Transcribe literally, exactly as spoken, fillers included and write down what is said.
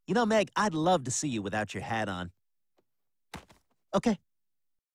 You know, Meg, I'd love to see you without your hat on. Okay,